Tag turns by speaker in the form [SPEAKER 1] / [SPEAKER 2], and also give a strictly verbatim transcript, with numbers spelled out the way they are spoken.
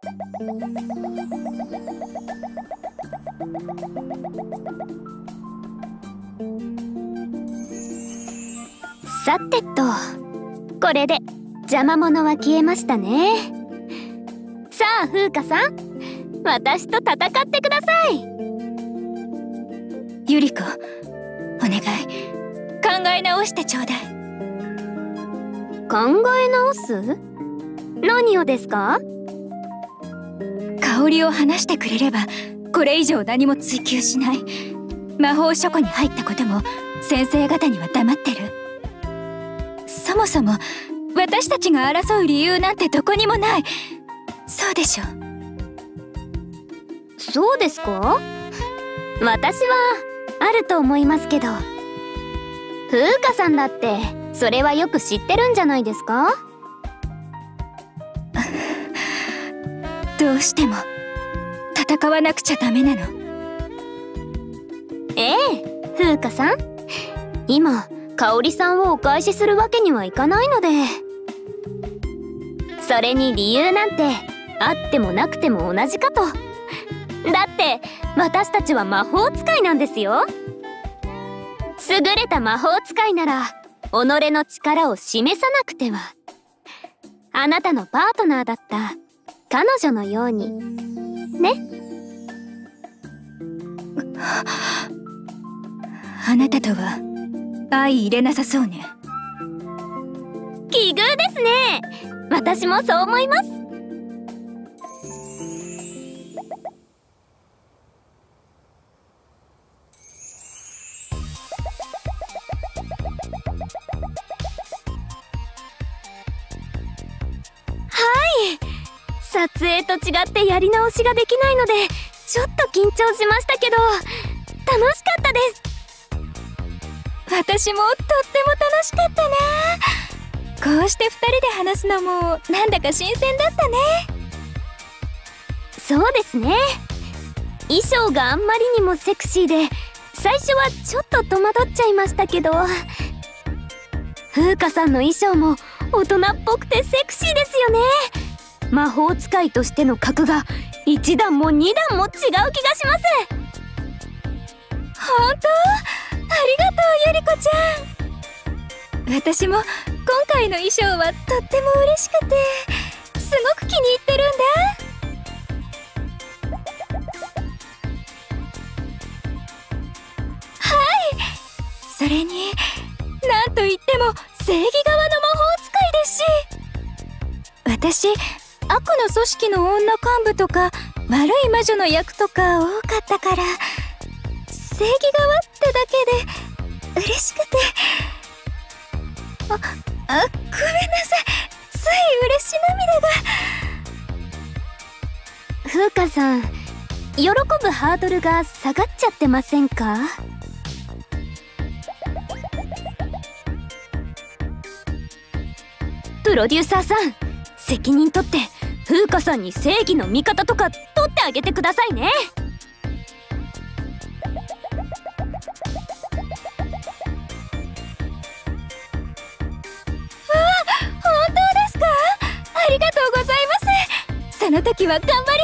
[SPEAKER 1] さてと、これで邪魔者は消えましたね。さあ風花さん、私と戦ってください。
[SPEAKER 2] ゆり子、お願い、考え直してちょうだい。
[SPEAKER 1] 考え直す？何をですか？
[SPEAKER 2] 香りを話してくれればこれ以上何も追求しない。魔法書庫に入ったことも先生方には黙ってる。そもそも私たちが争う理由なんてどこにもない。そうでしょ？
[SPEAKER 1] そうですか？私はあると思いますけど、風花さんだってそれはよく知ってるんじゃないですか？
[SPEAKER 2] どうしても戦わなくちゃダメなの。
[SPEAKER 1] ええ、風花さん、今香織さんをお返しするわけにはいかないので。それに理由なんてあってもなくても同じかと。だって私たちは魔法使いなんですよ。優れた魔法使いなら己の力を示さなくては。あなたのパートナーだった彼女のようにね。
[SPEAKER 2] あなたとは相入れなさそうね。
[SPEAKER 1] 奇遇ですね。私もそう思います。はい、撮影と違ってやり直しができないのでちょっと緊張しましたけど楽しかったです。
[SPEAKER 2] 私もとっても楽しかったな。こうしてふたりで話すのもなんだか新鮮だったね。
[SPEAKER 1] そうですね。衣装があんまりにもセクシーで最初はちょっと戸惑っちゃいましたけど、風花さんの衣装も大人っぽくてセクシーですよね。魔法使いとしての格が一段も二段も違う気がします。
[SPEAKER 2] 本当？ありがとうゆり子ちゃん。私も今回の衣装はとっても嬉しくてすごく気に入ってるんだ。はい、それになんといっても正義側の魔法使いですし、私悪の組織の女幹部とか悪い魔女の役とか多かったから、正義側ってだけで嬉しくて。あ、あ、ごめんなさい、つい嬉し涙が。
[SPEAKER 1] 風花さん、喜ぶハードルが下がっちゃってませんか？プロデューサーさん、責任取って風花さんに正義の味方とか取ってあげてくださいね。わ
[SPEAKER 2] あ、本当ですか？ありがとうございます。その時は頑張り